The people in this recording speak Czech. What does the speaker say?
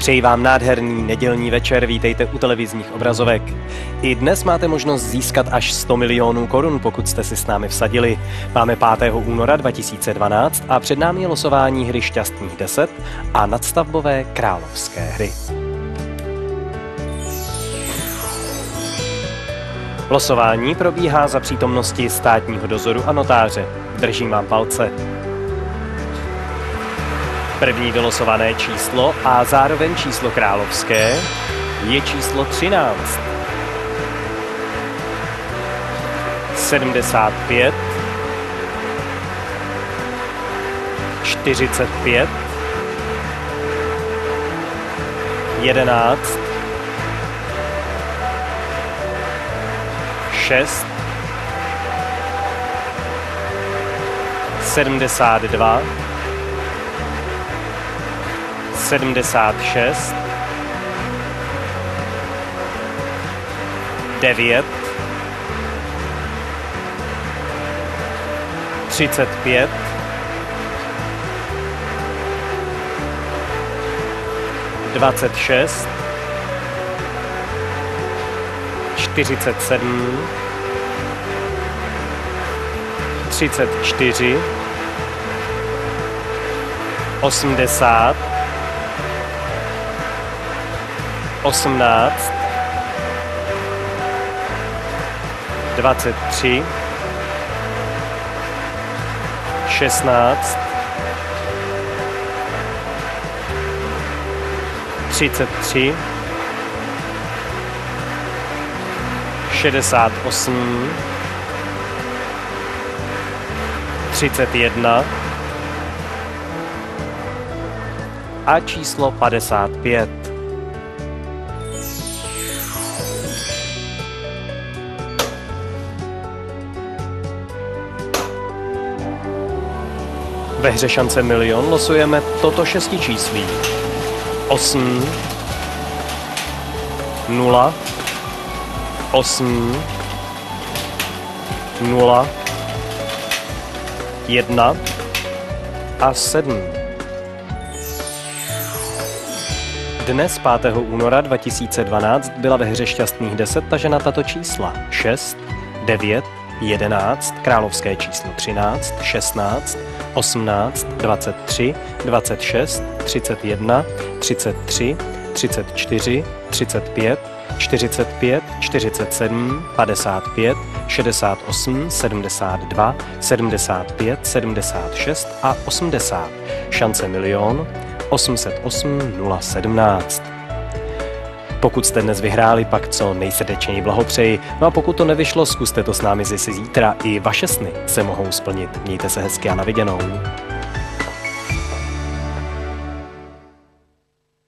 Přeji vám nádherný nedělní večer, vítejte u televizních obrazovek. I dnes máte možnost získat až 100 milionů korun, pokud jste si s námi vsadili. Máme 5. února 2012 a před námi je losování hry Šťastných 10 a nadstavbové královské hry. Losování probíhá za přítomnosti státního dozoru a notáře. Držím vám palce. První vylosované číslo a zároveň číslo královské je číslo 13. 75 45 11 6 72 76 9 35 26 47 34 80 18 23 16 33 68 31 a číslo 55. Ve hře Šance milion losujeme toto šestičíslí. 8 0 8 0 1 a 7. Dnes 5. února 2012 byla ve hře Šťastných 10 tažena tato čísla 6, 9, 11, královské číslo 13, 16, 18, 23, 26, 31, 33, 34, 35, 45, 47, 55, 68, 72, 75, 76 a 80. Šance milion 808 017. Pokud jste dnes vyhráli, pak co nejsrdečněji blahopřeji. No a pokud to nevyšlo, zkuste to s námi zase zítra. I vaše sny se mohou splnit. Mějte se hezky a na viděnou.